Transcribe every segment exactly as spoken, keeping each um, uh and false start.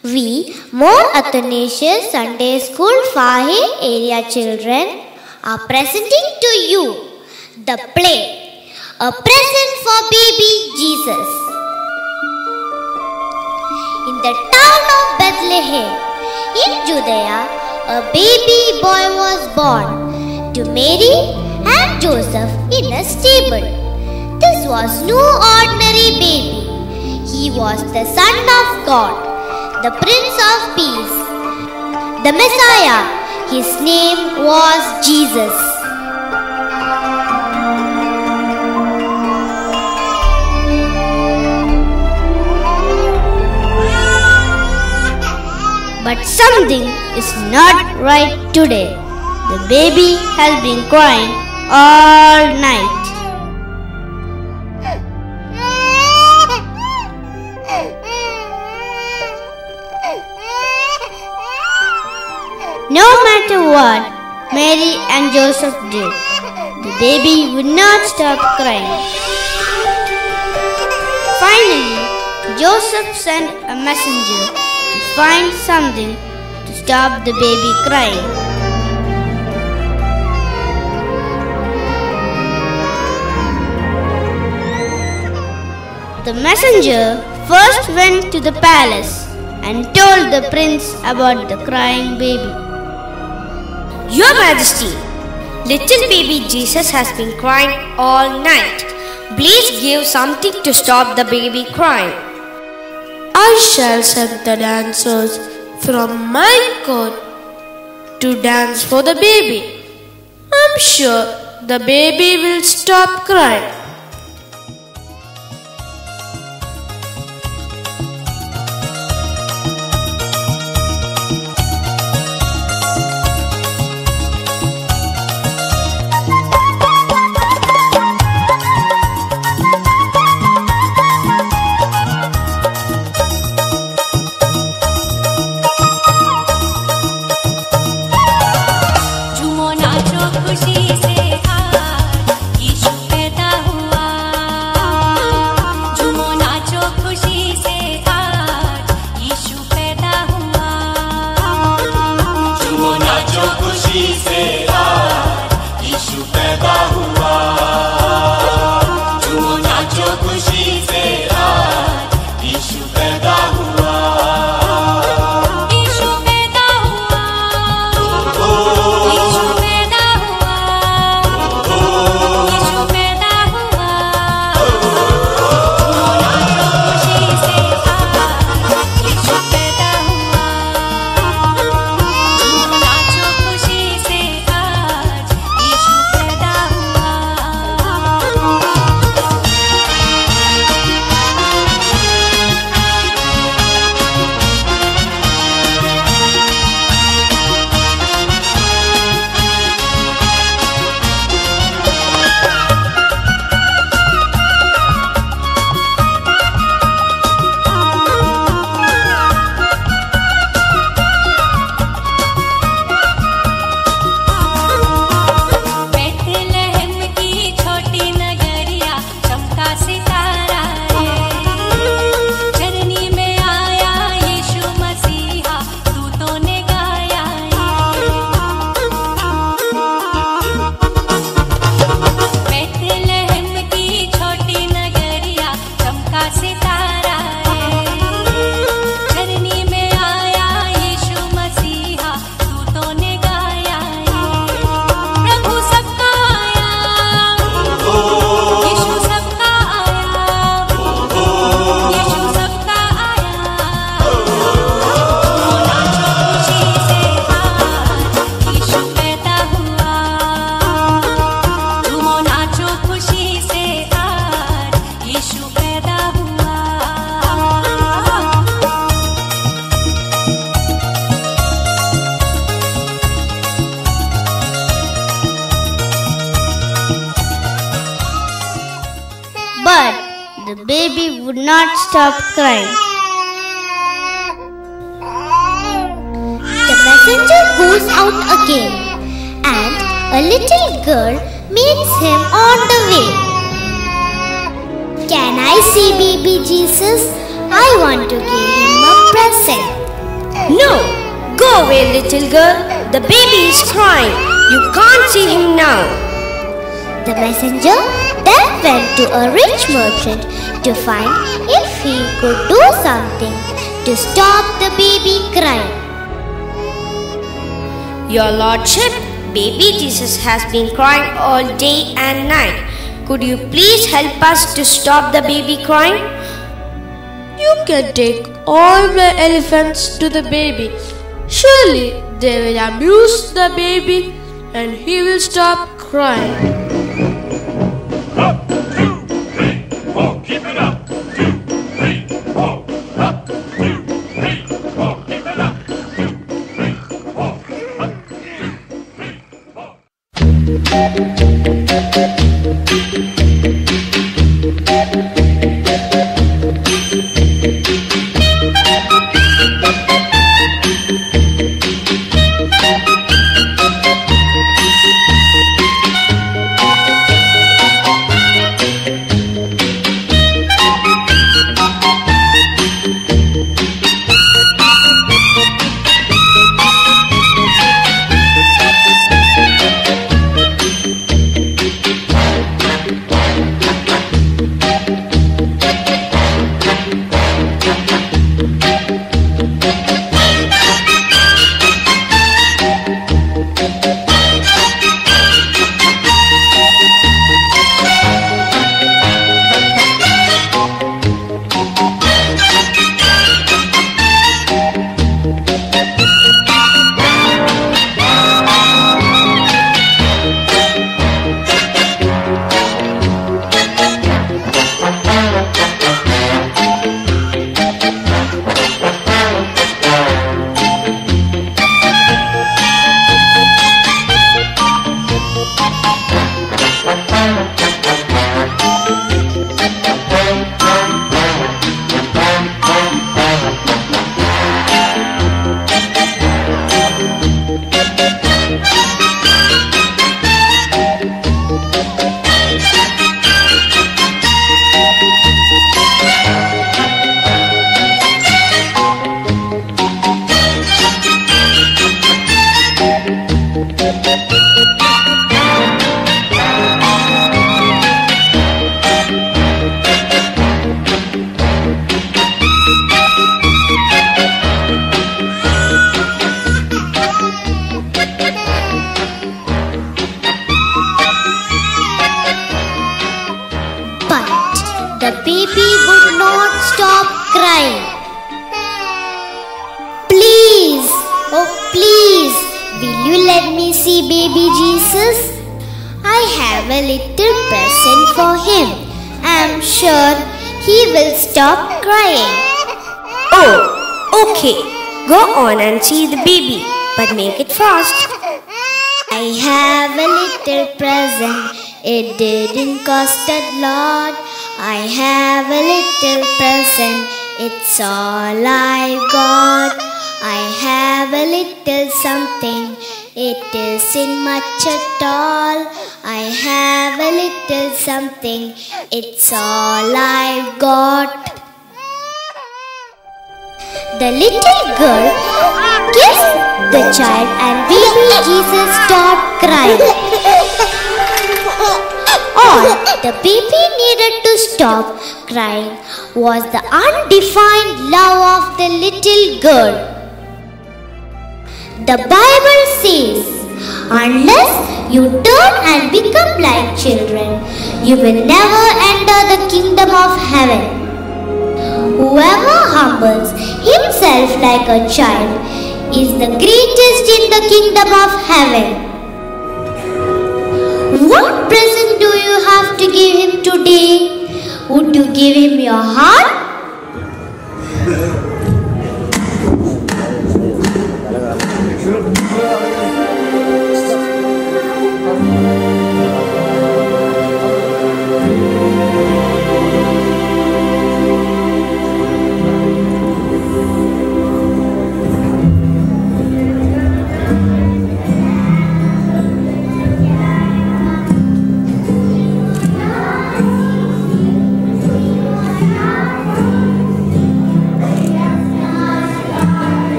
We, more Athanasius Sunday School Fahaheel area children, are presenting to you the play, A Present for Baby Jesus. In the town of Bethlehem, in Judea, a baby boy was born to Mary and Joseph in a stable. This was no ordinary baby. He was the Son of God, the Prince of Peace, the Messiah. His name was Jesus. But something is not right today. The baby has been crying all night. No matter what Mary and Joseph did, the baby would not stop crying. Finally, Joseph sent a messenger to find something to stop the baby crying. The messenger first went to the palace and told the prince about the crying baby. Your Majesty, little baby Jesus has been crying all night. Please give something to stop the baby crying. I shall send the dancers from my court to dance for the baby. I'm sure the baby will stop crying. But the baby would not stop crying. The messenger goes out again, and a little girl meets him on the way. Can I see baby Jesus? I want to give him a present. No! Go away, little girl. The baby is crying. You can't see him now. The messenger then went to a rich merchant to find if he could do something to stop the baby crying. Your lordship, baby Jesus has been crying all day and night. Could you please help us to stop the baby crying? You can take all the elephants to the baby. Surely they will amuse the baby and he will stop crying. Up, two, three, four, keep it up. Two, three, four, up, two, three, four, keep it up. Two, three, four, up, two, The baby would not stop crying. Please, oh please, will you let me see baby Jesus? I have a little present for him. I'm sure he will stop crying. Oh, okay. Go on and see the baby, but make it fast. I have a little present. It didn't cost a lot. I have a little present. It's all I've got. I have a little something. It isn't much at all. I have a little something. It's all I've got. The little girl kissed the child and baby Jesus stopped crying. All the baby needed to stop crying was the undefined love of the little girl. The Bible says, unless you turn and become like children, you will never enter the kingdom of heaven. Whoever humbles himself like a child is the greatest in the kingdom of heaven. What present do you have to give him today? Would you give him your heart?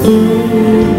you.